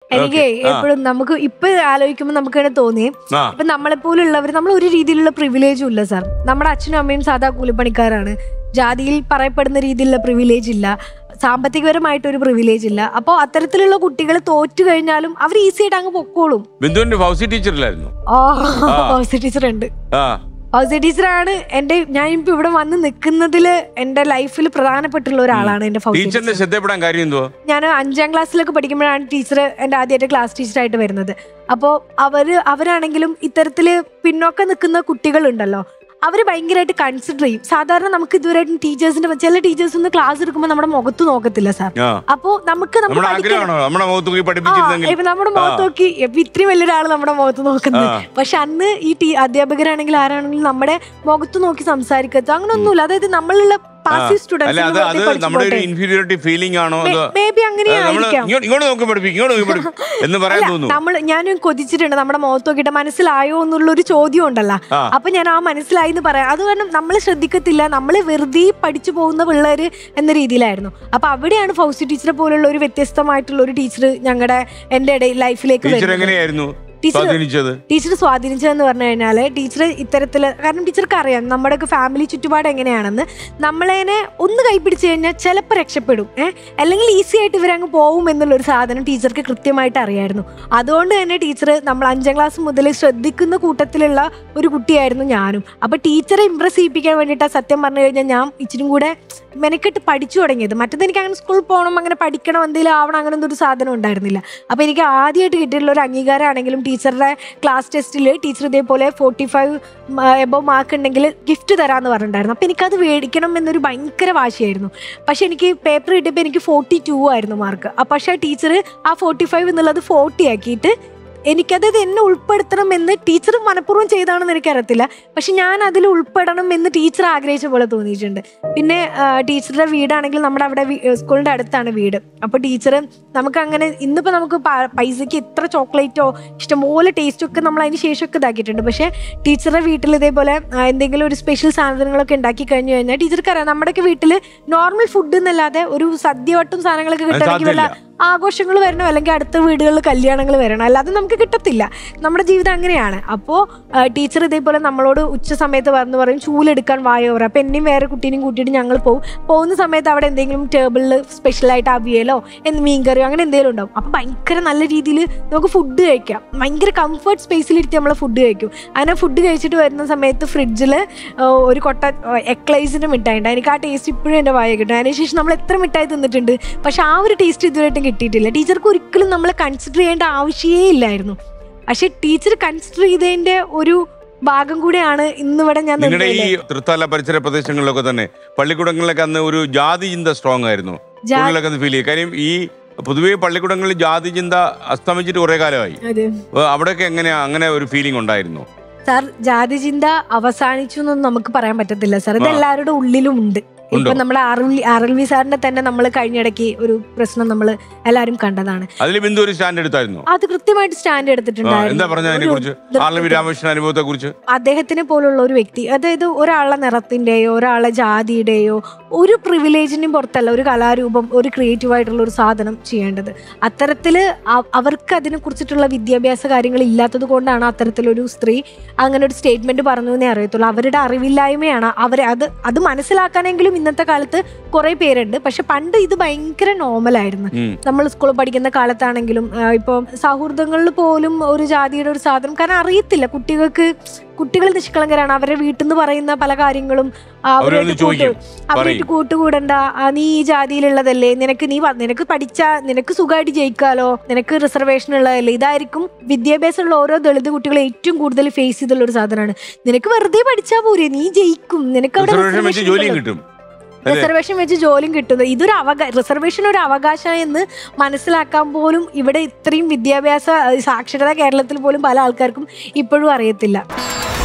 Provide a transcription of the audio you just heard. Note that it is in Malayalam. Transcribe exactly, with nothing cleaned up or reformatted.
എനിക്ക് എപ്പോഴും നമുക്ക് ഇപ്പൊ ആലോചിക്കുമ്പോൾ നമുക്ക് തന്നെ തോന്നി ഇപ്പൊ നമ്മളെ പോലുള്ളവർ നമ്മൾ ഒരു രീതിയിലുള്ള പ്രിവിലേജും ഇല്ല സാർ. നമ്മുടെ അച്ഛനും അമ്മയും സാധാ കൂലിപ്പണിക്കാരാണ്. ജാതിയിൽ പറയപ്പെടുന്ന രീതിയിലുള്ള പ്രിവിലേജ് ഇല്ല, സാമ്പത്തികപരമായിട്ടൊരു പ്രിവിലേജ് ഇല്ല. അപ്പോൾ അത്തരത്തിലുള്ള കുട്ടികൾ തോറ്റു കഴിഞ്ഞാലും അവർ ഈസി ആയിട്ട് അങ്ങ് പൊക്കോളും. ടീച്ചർ ഉണ്ട്, ഫൗസി ടീച്ചറാണ് എന്റെ, ഞാൻ ഇപ്പൊ ഇവിടെ വന്ന് നിൽക്കുന്നതില് എന്റെ ലൈഫിൽ പ്രധാനപ്പെട്ടുള്ള ഒരാളാണ് എന്റെ ഫൗസി ടീച്ചർ. ഞാൻ അഞ്ചാം ക്ലാസ്സിലൊക്കെ പഠിക്കുമ്പോഴാണ് ടീച്ചർ എന്റെ ആദ്യമായിട്ട് ക്ലാസ് ടീച്ചറായിട്ട് വരുന്നത്. അപ്പോൾ അവര് അവരാണെങ്കിലും ഇത്തരത്തില് പിന്നോക്കം നിൽക്കുന്ന കുട്ടികളുണ്ടല്ലോ, അവര് ഭയങ്കരമായിട്ട് കൺസിഡർ ചെയ്യും. സാധാരണ നമുക്ക് ഇതുവരെയായിട്ടും ടീച്ചേഴ്സിന്റെ ചില ടീച്ചേഴ്സ് ഒന്ന് ക്ലാസ് എടുക്കുമ്പോൾ നമ്മുടെ മുഖത്ത് നോക്കത്തില്ല സാർ. അപ്പൊ നമുക്ക് നമ്മുടെ മുഖത്ത് നോക്കി ഇത്രയും വലിയൊരാള് നമ്മുടെ മുഖത്ത് നോക്കുന്നത്. പക്ഷെ അന്ന് ഈ ടീ അധ്യാപകരാണെങ്കിൽ ആരാണെങ്കിലും നമ്മുടെ മുഖത്ത് നോക്കി സംസാരിക്കരുത്, അങ്ങനെ ഒന്നുമില്ല. അതായത് നമ്മളുള്ള നമ്മൾ ഞാനും കൊതിച്ചിട്ടുണ്ട് നമ്മുടെ മുഖത്ത് നോക്കിയിട്ട് മനസ്സിലായോ എന്നുള്ള ഒരു ചോദ്യം ഉണ്ടല്ലോ. അപ്പൊ ഞാൻ ആ മനസ്സിലായി എന്ന് പറയാം. അത് കാരണം നമ്മൾ ശ്രദ്ധിക്കത്തില്ല, നമ്മള് വെറുതെ പഠിച്ചു പോകുന്ന പിള്ളേര് എന്ന രീതിയിലായിരുന്നു. അപ്പൊ അവിടെയാണ് ഫൗസി ടീച്ചറെ പോലുള്ള ഒരു വ്യത്യസ്തമായിട്ടുള്ള ഒരു ടീച്ചർ ഞങ്ങളുടെ എന്റെ ഇടയിൽ ലൈഫിലേക്ക് വരുന്നത്. ടീച്ചർ സ്വാധീനിച്ചതെന്ന് പറഞ്ഞു കഴിഞ്ഞാല് ടീച്ചർ ഇത്തരത്തില്, കാരണം ടീച്ചർക്ക് അറിയാം നമ്മുടെയൊക്കെ ഫാമിലി ചുറ്റുപാട് എങ്ങനെയാണെന്ന്. നമ്മളതിനെ ഒന്ന് കൈപിടിച്ചു കഴിഞ്ഞാൽ ചിലപ്പോൾ രക്ഷപ്പെടും, ഏഹ് അല്ലെങ്കിൽ ഈസി ആയിട്ട് ഇവരങ്ങ് പോവും എന്നുള്ളൊരു സാധനം ടീച്ചർക്ക് കൃത്യമായിട്ട് അറിയായിരുന്നു. അതുകൊണ്ട് തന്നെ ടീച്ചർ നമ്മൾ അഞ്ചാം ക്ലാസ് മുതൽ ശ്രദ്ധിക്കുന്ന കൂട്ടത്തിലുള്ള ഒരു കുട്ടിയായിരുന്നു ഞാനും. അപ്പൊ ടീച്ചറെ ഇംപ്രസ് ചെയ്യിപ്പിക്കാൻ വേണ്ടിയിട്ട് സത്യം പറഞ്ഞു കഴിഞ്ഞാൽ ഞാൻ ഇച്ചിരി കൂടെ മെനക്കെട്ട് പഠിച്ചു തുടങ്ങിയത്. മറ്റത് എനിക്ക് അങ്ങനെ സ്കൂളിൽ പോകണം, അങ്ങനെ പഠിക്കണം, എന്തെങ്കിലും ആവണം, അങ്ങനെ ഒന്നും ഒരു സാധനം ഉണ്ടായിരുന്നില്ല. അപ്പൊ എനിക്ക് ആദ്യമായിട്ട് കിട്ടിയിട്ടുള്ള ഒരു അംഗീകാരമാണെങ്കിലും ടീച്ചറുടെ ക്ലാസ് ടെസ്റ്റിൽ ടീച്ചർ ഇതേപോലെ ഫോർട്ടി ഫൈവ് എബോ മാർക്ക് ഉണ്ടെങ്കിൽ ഗിഫ്റ്റ് തരാമെന്ന് പറഞ്ഞിട്ടുണ്ടായിരുന്നു. അപ്പം എനിക്കത് മേടിക്കണം എന്നൊരു ഭയങ്കര വാശിയായിരുന്നു. പക്ഷെ എനിക്ക് പേപ്പർ കിട്ടിയപ്പോൾ എനിക്ക് ഫോർട്ടി ടു ആയിരുന്നു മാർക്ക്. പക്ഷേ ടീച്ചർ ആ ഫോർട്ടി ഫൈവ് എന്നുള്ളത് ഫോർട്ടി ആക്കിയിട്ട് എനിക്കത് എന്നെ ഉൾപ്പെടുത്തണം എന്ന് ടീച്ചർ മനഃപൂർവ്വം ചെയ്താണെന്ന് എനിക്കറിയത്തില്ല. പക്ഷെ ഞാൻ അതിൽ ഉൾപ്പെടണം എന്ന് ടീച്ചർ ആഗ്രഹിച്ച പോലെ തോന്നിയിട്ടുണ്ട്. പിന്നെ ടീച്ചറുടെ വീടാണെങ്കിൽ നമ്മുടെ അവിടെ സ്കൂളിൻ്റെ അടുത്താണ് വീട്. അപ്പോൾ ടീച്ചർ നമുക്ക് അങ്ങനെ ഇന്നിപ്പോൾ നമുക്ക് പൈസയ്ക്ക് ഇത്ര ചോക്ലേറ്റോ ഇഷ്ടംപോലെ ടേസ്റ്റോ ഒക്കെ നമ്മൾ അതിന് ശേഷമൊക്കെ ഇതാക്കിയിട്ടുണ്ട്. പക്ഷേ ടീച്ചറുടെ വീട്ടിൽ ഇതേപോലെ എന്തെങ്കിലും ഒരു സ്പെഷ്യൽ സാധനങ്ങളൊക്കെ ഉണ്ടാക്കി കഴിഞ്ഞു കഴിഞ്ഞാൽ ടീച്ചർക്ക് അറിയാം നമ്മുടെയൊക്കെ വീട്ടിൽ നോർമൽ ഫുഡ് എന്നല്ലാതെ ഒരു സദ്യവട്ടും സാധനങ്ങളൊക്കെ കിട്ടണമെങ്കിൽ വല്ല ആഘോഷങ്ങൾ വരണം, അല്ലെങ്കിൽ അടുത്ത വീടുകളിൽ കല്യാണങ്ങൾ വരണം, അല്ലാതെ നമുക്ക് കിട്ടത്തില്ല. നമ്മുടെ ജീവിതം അങ്ങനെയാണ്. അപ്പോൾ ടീച്ചർ ഇതേപോലെ നമ്മളോട് ഉച്ച സമയത്ത് വന്ന് പറയും ചൂലെടുക്കാൻ വായോ പറയും. അപ്പം എന്നെയും വേറെ കുട്ടീനെയും കൂട്ടിയിട്ട് ഞങ്ങൾ പോകും. പോകുന്ന സമയത്ത് അവിടെ എന്തെങ്കിലും ടേബിളിൽ സ്പെഷ്യലായിട്ട് അവിയലോ എന്ത് മീൻകറിയോ അങ്ങനെ എന്തെങ്കിലും ഉണ്ടാവും. അപ്പം ഭയങ്കര നല്ല രീതിയിൽ നമുക്ക് ഫുഡ് കഴിക്കാം. ഭയങ്കര കംഫർട്ട് സ്പേസിലിരുത്തി നമ്മൾ ഫുഡ് കഴിക്കും. അങ്ങനെ ഫുഡ് കഴിച്ചിട്ട് വരുന്ന സമയത്ത് ഫ്രിഡ്ജിൽ ഒരു കൊട്ട എക്ലൈസിൻ്റെ മിഠായി ഉണ്ട്. എനിക്ക് ആ ടേസ്റ്റ് ഇപ്പോഴും എൻ്റെ വായ കിട്ടും. അതിനുശേഷം നമ്മൾ എത്ര മിഠായി തിന്നിട്ടുണ്ട്, പക്ഷെ ആ ഒരു ടേസ്റ്റ് ഇതുവരെയായിട്ടും കിട്ടിയിട്ടില്ല. ടീച്ചർക്ക് ഒരിക്കലും നമ്മളെ കൺസിഡർ ചെയ്യേണ്ട ആവശ്യമേ ഇല്ലായിരുന്നു. പക്ഷെ ടീച്ചർ കൺസിഡർ ചെയ്തതിന്റെ ഒരു ഭാഗം കൂടെയാണ് ഇന്നിവിടെ ഞാൻ. നിങ്ങളുടെ ഈ തൃത്താല പരിസര പ്രദേശങ്ങളിലൊക്കെ തന്നെ പള്ളിക്കൂടങ്ങളിലൊക്കെ അന്ന് ഒരു ജാതി ചിന്ത സ്ട്രോങ് ആയിരുന്നു. ഫീൽ ചെയ്യും. കാര്യം ഈ പൊതുവേ പള്ളിക്കൂടങ്ങളിൽ ജാതി ചിന്ത അസ്തമിച്ചിട്ട് കുറെ കാലമായി. അവിടെയൊക്കെ എങ്ങനെയാ അങ്ങനെ ഒരു ഫീലിംഗ് ഉണ്ടായിരുന്നു? സാർ, ജാതി ചിന്ത അവസാനിച്ചു എന്നൊന്നും നമുക്ക് പറയാൻ പറ്റത്തില്ല സാർ. ഇത് എല്ലാവരുടെ ഉള്ളിലും ഉണ്ട്. ഇപ്പൊ നമ്മുടെ ആർ എൽ വി സാറിന്റെ തന്നെ നമ്മൾ കഴിഞ്ഞിടയ്ക്ക് ഒരു പ്രശ്നം നമ്മൾ എല്ലാരും കണ്ടതാണ്. അത് കൃത്യമായിട്ട് സ്റ്റാൻഡ് എടുത്തിട്ടുണ്ടായിരുന്നു. അദ്ദേഹത്തിനെ പോലുള്ള ഒരു വ്യക്തി, അതായത് ഒരാളുടെ നിറത്തിന്റെയോ ഒരാളുടെ ജാതിയുടെയോ ഒരു പ്രിവിലേജിനും പുറത്തല്ല ഒരു കലാരൂപം, ഒരു ക്രിയേറ്റീവ് ആയിട്ടുള്ള ഒരു സാധനം ചെയ്യേണ്ടത്. അത്തരത്തില് അവർക്ക് അതിനെ കുറിച്ചിട്ടുള്ള വിദ്യാഭ്യാസ കാര്യങ്ങൾ ഇല്ലാത്തത് കൊണ്ടാണ് അത്തരത്തിലൊരു സ്ത്രീ അങ്ങനെ ഒരു സ്റ്റേറ്റ്മെന്റ് പറഞ്ഞു എന്നേ അറിയത്തുള്ളൂ. അവരുടെ അറിവില്ലായ്മയാണ്. അവരെ അത് അത് മനസ്സിലാക്കാനെങ്കിലും ഇന്നത്തെ കാലത്ത് കുറെ പേരുണ്ട്. പക്ഷെ പണ്ട് ഇത് ഭയങ്കര നോർമലായിരുന്നു. നമ്മൾ സ്കൂളിൽ പഠിക്കുന്ന കാലത്താണെങ്കിലും ഇപ്പൊ സൗഹൃദങ്ങളിൽ പോലും ഒരു ജാതിയുടെ ഒരു സാധനം, കാരണം അറിയത്തില്ല കുട്ടികൾക്ക്. കുട്ടികൾ നിഷ്കളങ്കരാണ്. അവരുടെ വീട്ടിൽ നിന്ന് പറയുന്ന പല കാര്യങ്ങളും അവരായിട്ട് കൂട്ട് അവരായിട്ട് കൂട്ടുകൂടണ്ട, നീ ഈ ജാതിയിലുള്ളതല്ലേ, നിനക്ക് നീ നിനക്ക് പഠിച്ചാ നിനക്ക് സുഖമായിട്ട് ജയിക്കാലോ, നിനക്ക് റിസർവേഷൻ ഉള്ളതല്ലേ. ഇതായിരിക്കും വിദ്യാഭ്യാസമുള്ള ഓരോ ദളിത് കുട്ടികളും ഏറ്റവും കൂടുതൽ ഫേസ് ചെയ്തുള്ള ഒരു സാധനമാണ്. നിനക്ക് വെറുതെ പഠിച്ചാൽ പോരെ, നീ ജയിക്കും, നിനക്ക് അവിടെ റിസർവേഷൻ വെച്ച് ജോലിയും കിട്ടുന്നത്. ഇതൊരു അവകാശ റിസർവേഷൻ ഒരു അവകാശം എന്ന് മനസ്സിലാക്കാൻ പോലും ഇവിടെ ഇത്രയും വിദ്യാഭ്യാസ സാക്ഷരത കേരളത്തിൽ പോലും പല ആൾക്കാർക്കും ഇപ്പോഴും അറിയത്തില്ല.